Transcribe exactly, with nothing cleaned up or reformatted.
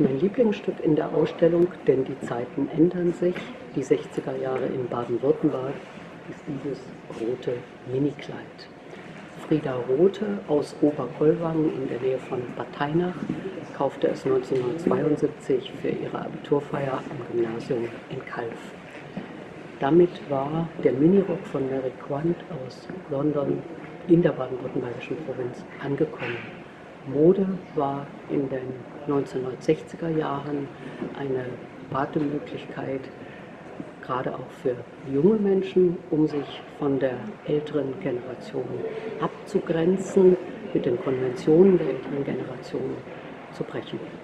mein Lieblingsstück in der Ausstellung, denn die Zeiten ändern sich, die sechziger Jahre in Baden-Württemberg, ist dieses rote Minikleid. Frieda Rothe aus Oberkollwang in der Nähe von Bad Tainach kaufte es neunzehnhundertzweiundsiebzig für ihre Abiturfeier am Gymnasium in Calw. Damit war der Minirock von Mary Quant aus London in der baden-württembergischen Provinz angekommen. Mode war in den neunzehnhundertsechziger Jahren eine Bademöglichkeit, gerade auch für junge Menschen, um sich von der älteren Generation abzugrenzen, mit den Konventionen der älteren Generation zu brechen.